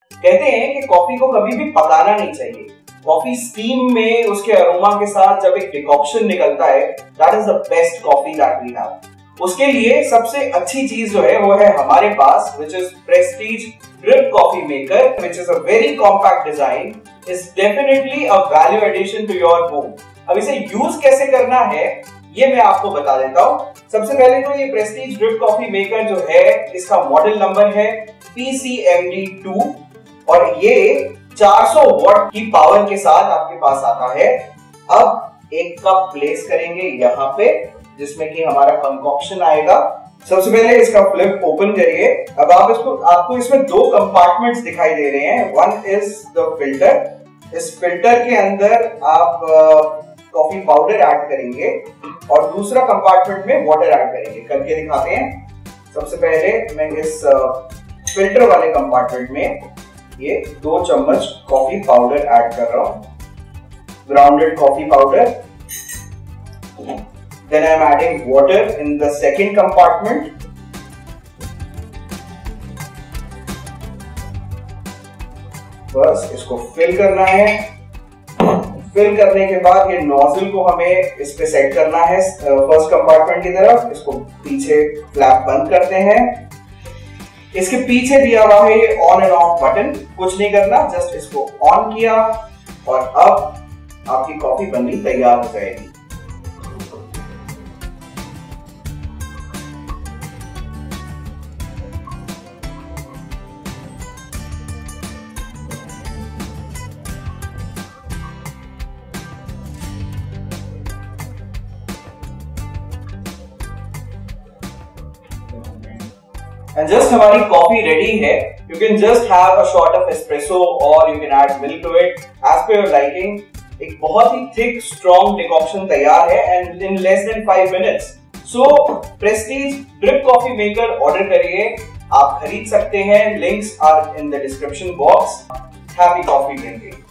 कहते हैं कि कॉफी को कभी भी पकाना नहीं चाहिए। कॉफी स्टीम में उसके अरोमा के साथ जब एक डिकॉक्शन निकलता है, that is the best coffee that we have. उसके लिए सबसे अच्छी चीज जो है वो है हमारे पास, which is Prestige Drip Coffee Maker, which is a very compact design, is definitely a value addition to your home। अब इसे यूज कैसे करना है ये मैं आपको बता देता हूँ। सबसे पहले तो ये Prestige Drip Coffee Maker जो है इसका मॉडल नंबर है PCMD2 और ये 400 वॉट की पावर के साथ आपके पास आता है। अब एक कप प्लेस करेंगे यहाँ पे जिसमें कि हमारा कंकॉक्शन आएगा। सबसे पहले इसका फ्लिप ओपन करिए। अब आपको इसमें दो कंपार्टमेंट्स दिखाई दे रहे हैं। One is the filter. इस फिल्टर के अंदर आप कॉफी पाउडर ऐड करेंगे और दूसरा कंपार्टमेंट में वाटर ऐड करेंगे। करके दिखाते हैं। सबसे पहले मैं इस फिल्टर वाले कंपार्टमेंट में ये 2 चम्मच कॉफी पाउडर ऐड कर रहा हूं, grounded coffee powder. Then I am adding water in the second compartment. बस इसको फिल करना है। फिल करने के बाद ये नोजल को हमें इस पे सेट करना है फर्स्ट कंपार्टमेंट की तरफ। इसको पीछे फ्लैप बंद करते हैं। इसके पीछे दिया हुआ है ये ऑन एंड ऑफ बटन। कुछ नहीं करना, जस्ट इसको ऑन किया और अब आपकी कॉफी बननी तैयार हो जाएगी। And just हमारी कॉफी रेडी है। You can just have a shot of espresso or you can add milk to it as per your liking। एक बहुत ही thick, strong decoction तैयार है and in less than 5 minutes। So Prestige Drip Coffee Maker order करिए, आप खरीद सकते हैं। Links are in the description box। Happy coffee drinking।